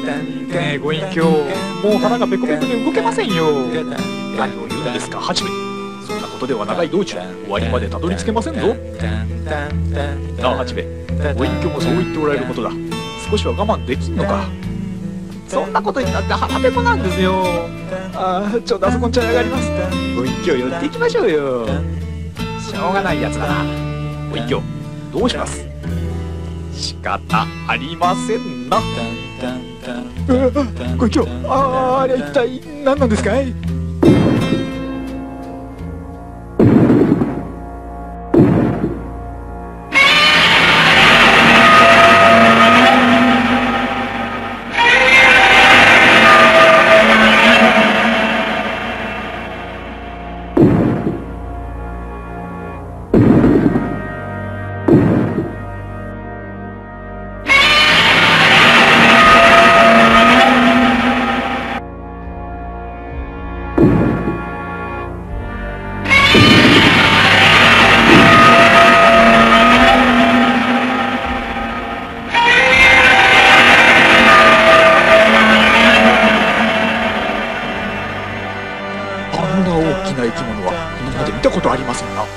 ご隠居、もう腹がペコペコで動けませんよ。何を言うんですか、はじめ。そんなことでは長い道中、終わりまでたどり着けませんぞ。なあ、はじめ、ご隠居もそう言っておられることだ。少しは我慢できんのか。そんなことになって腹ペコなんですよ。ああ、ちょうどあそこに茶屋があります。ご隠居、寄っていきましょうよ。しょうがないやつだな。ご隠居、どうします？仕方ありませんな。ご隠居、あれは一体何なんですかい？生き物は今まで見たことありませんな。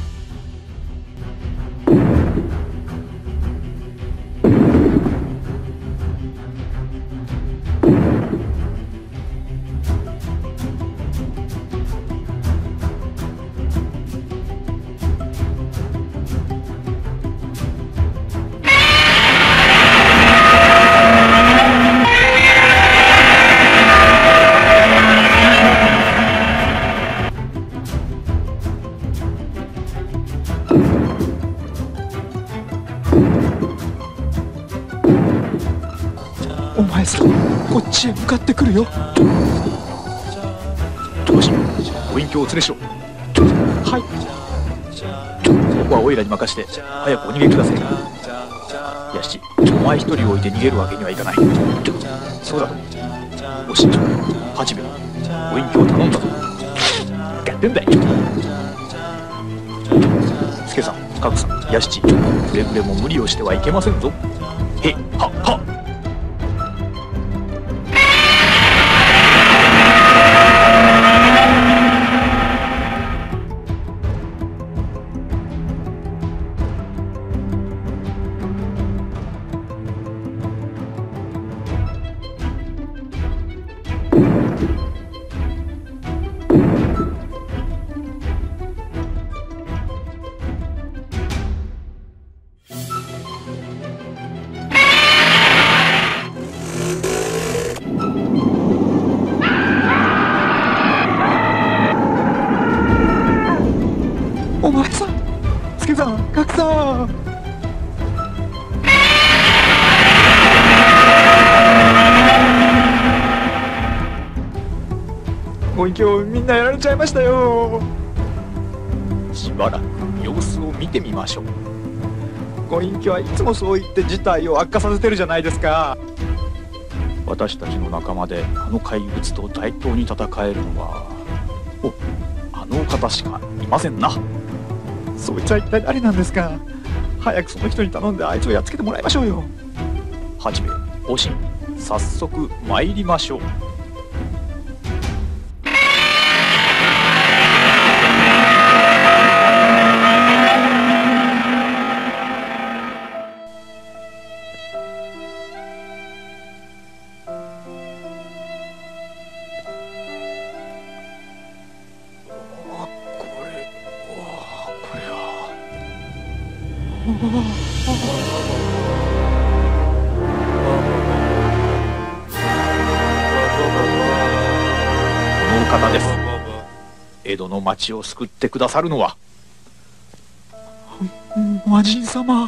お前さん、こっちへ向かってくるよ。どうしよう、ご隠居をお連れしろ。はい。ここはおいらに任して早くお逃げください。やし、お前一人を置いて逃げるわけにはいかない。そうだと。おしんちゃん、はじめ、ご隠居を頼んだぞ。やってんだい。助さん、かぐさん、やしち、くれぐれも無理をしてはいけませんぞ。へっはっはっ。お前さん、助さん、格さん。ご隠居、みんなやられちゃいましたよ。しばらく様子を見てみましょう。ご隠居はいつもそう言って事態を悪化させてるじゃないですか。私たちの仲間であの怪物と対等に戦えるのは、あのお方しかいませんな。そいつは一体誰なんですか。早くその人に頼んであいつをやっつけてもらいましょうよ。はじめ、おしん、早速参りましょう。この方です。江戸の町を救ってくださるのは。魔人様。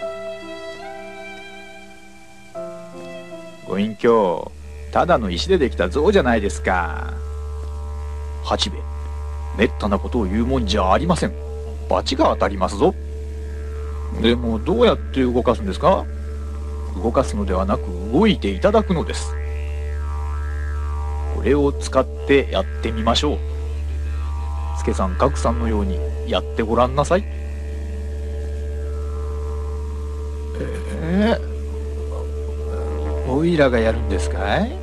ご隠居、ただの石でできた像じゃないですか。はじめ、めったなことを言うもんじゃありません。罰が当たりますぞ。でもどうやって動かすんですか？動かすのではなく動いていただくのです。これを使ってやってみましょう。助さん、格さんのようにやってごらんなさい。おおいらがやるんですかい？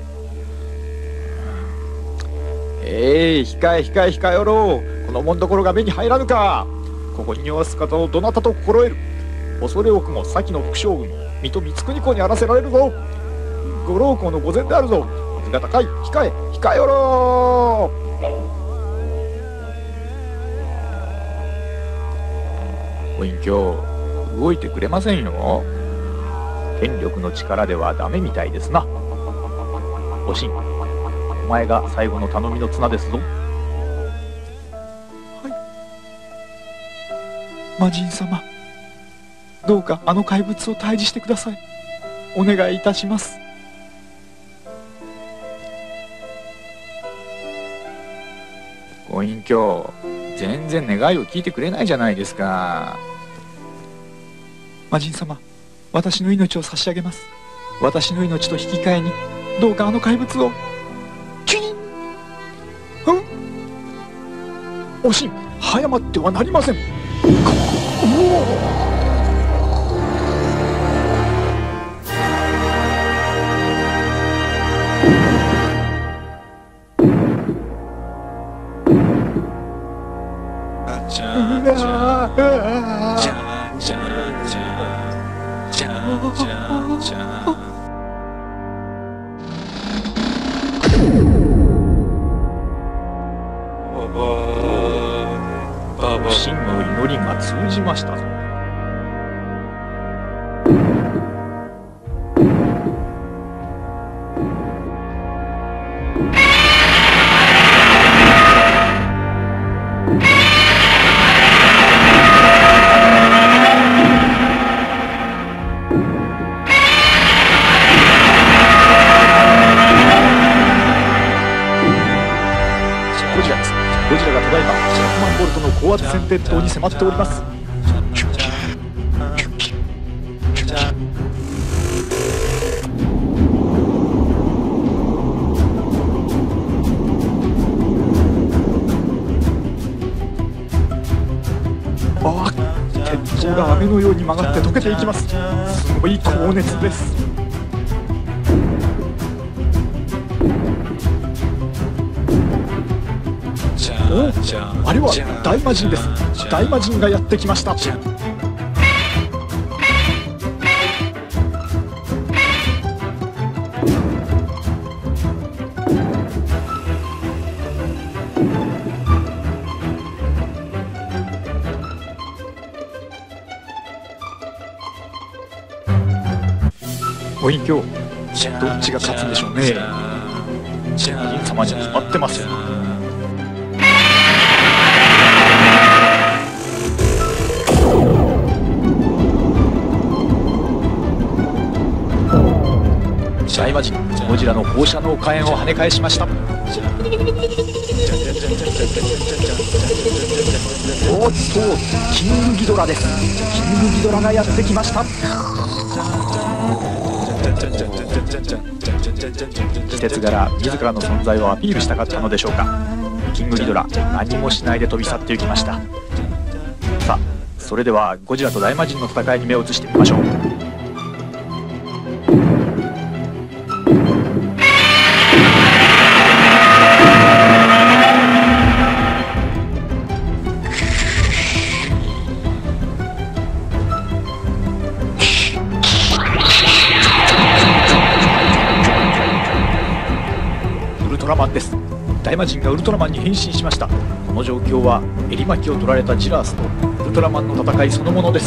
控えよろう。このもんどころが目に入らぬか。ここに匂わす方をどなたと心得る。恐れ多くも先の副将軍水戸光圀公にあらせられるぞ。ご老公の御前であるぞ。図が高い。控えよろう。ご隠居、動いてくれませんよ。権力の力ではダメみたいですな。おしん、お前が最後の頼みの綱ですぞ。はい。魔人様、どうかあの怪物を退治してください。お願いいたします。ご隠居、全然願いを聞いてくれないじゃないですか。魔人様、私の命を差し上げます。私の命と引き換えにどうかあの怪物を。キュイン。おしん、早まってはなりません。真の祈りが通じましたぞ。ゴジラがただいま100万ボルトの高圧線鉄塔に迫っております。ああ、鉄塔が雨のように曲がって溶けていきます。すごい高熱です。あれは大魔神です。大魔神がやってきました。ご隠居、どっちが勝つんでしょうね。神様に決まってます。大魔神、ゴジラの放射能火炎を跳ね返しました。おっと、キングギドラです。キングギドラがやってきました。季節柄、自らの存在をアピールしたかったのでしょうか。キングギドラ、何もしないで飛び去っていきました。さあ、それではゴジラと大魔神の戦いに目を移してみましょう。ウルトラマンです。大魔神がウルトラマンに変身しました。この状況は襟巻きを取られたジラースとウルトラマンの戦いそのものです。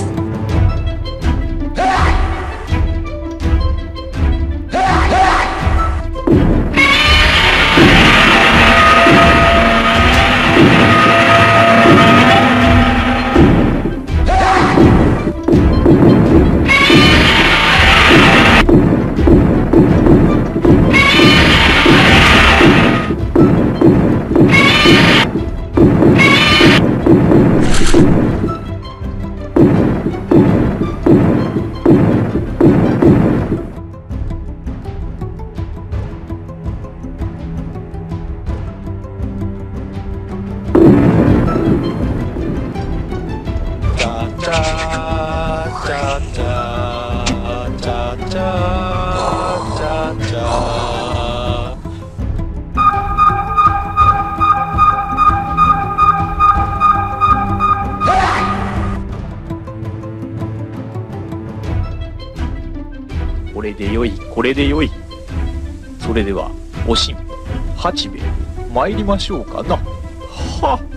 れでよい、これでよい。それではおしん、八兵衛参りましょうかな。はっ